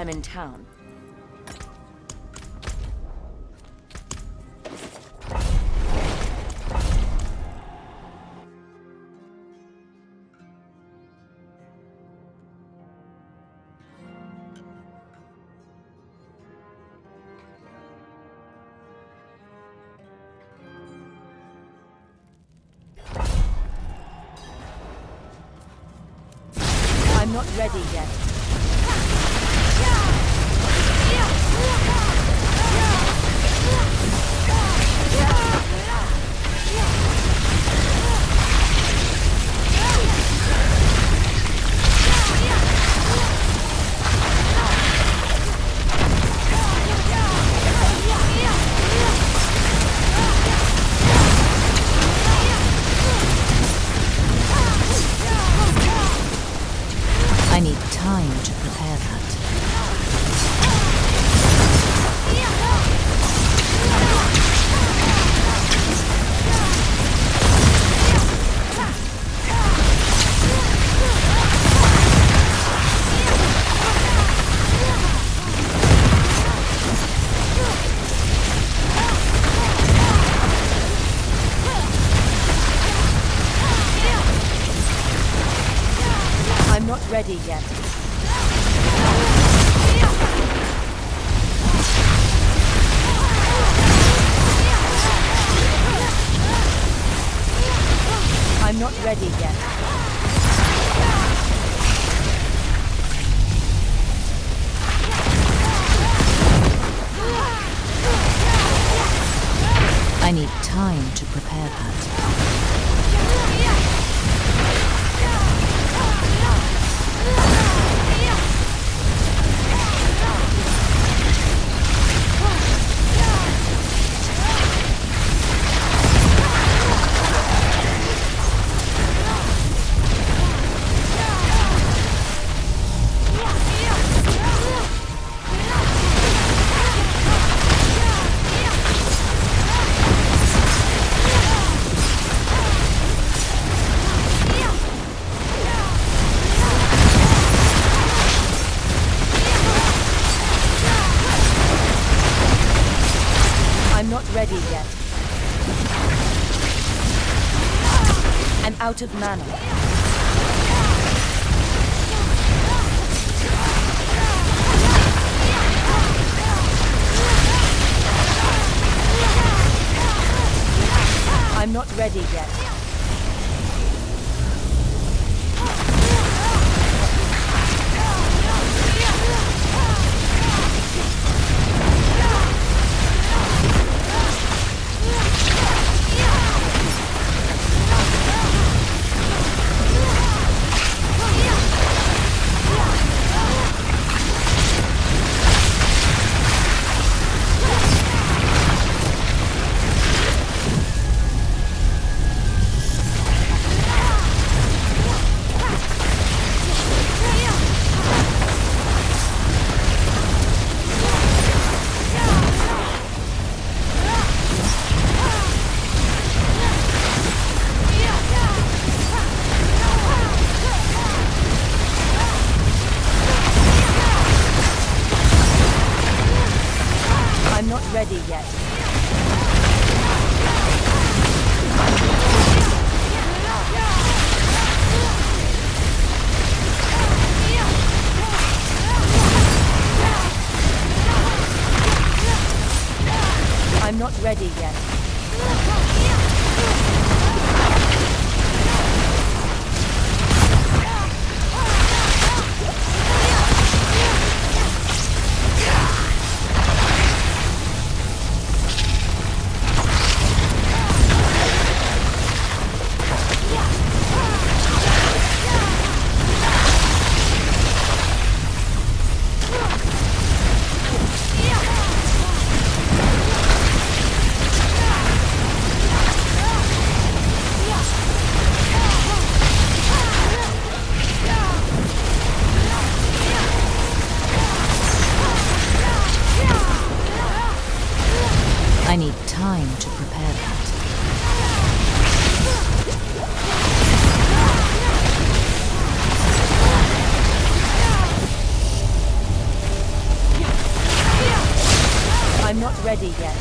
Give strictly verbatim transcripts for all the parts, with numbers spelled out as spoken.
I'm in town. I'm not ready yet. I need time to prepare that. I'm not ready yet. I'm not ready yet. I need time to prepare that. I'm not ready yet. I'm out of mana. I'm not ready yet. I'm not ready yet. I'm not ready yet. I need time to prepare that. I'm not ready yet.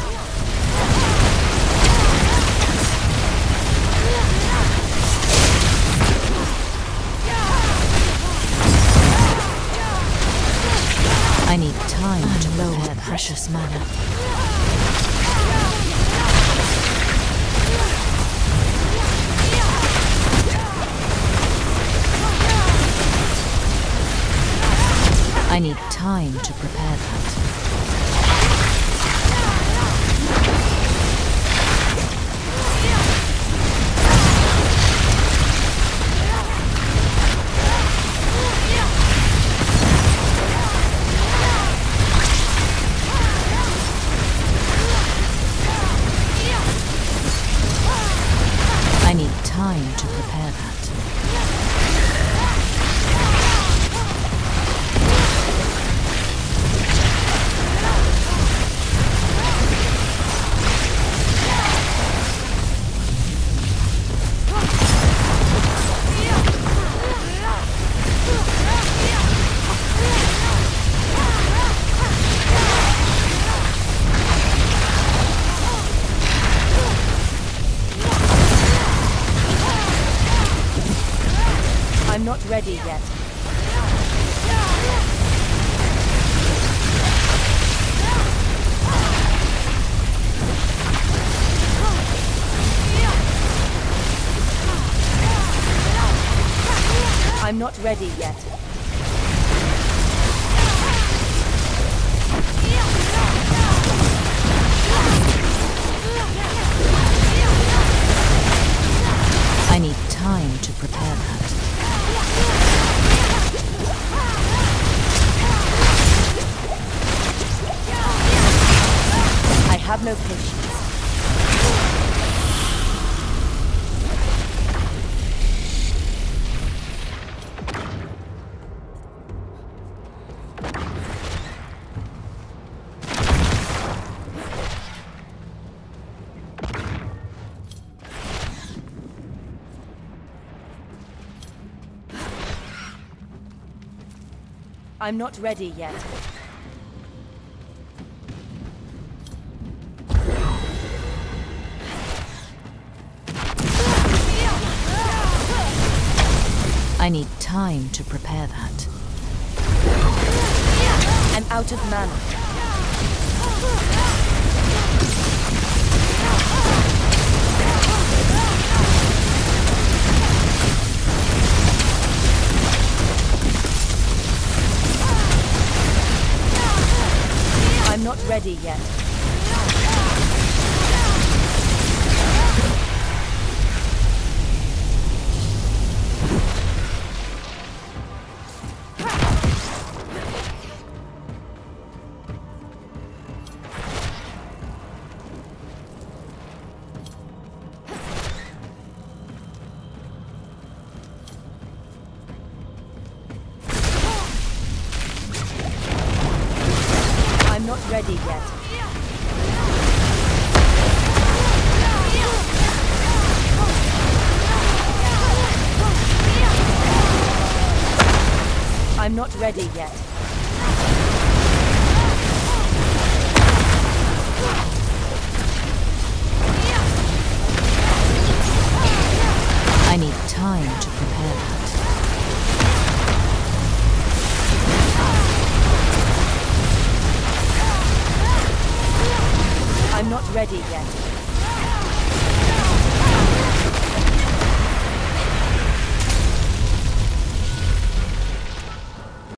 I need time to prepare precious mana. I need time to prepare that. I need time to prepare that. I'm not ready yet. I'm not ready yet. I need time to prepare that. I have no patience. I'm not ready yet. I need time to prepare that. I'm out of mana. I'm not ready yet. I'm not ready yet. I'm not ready yet. I need time to prepare that. I'm not ready yet.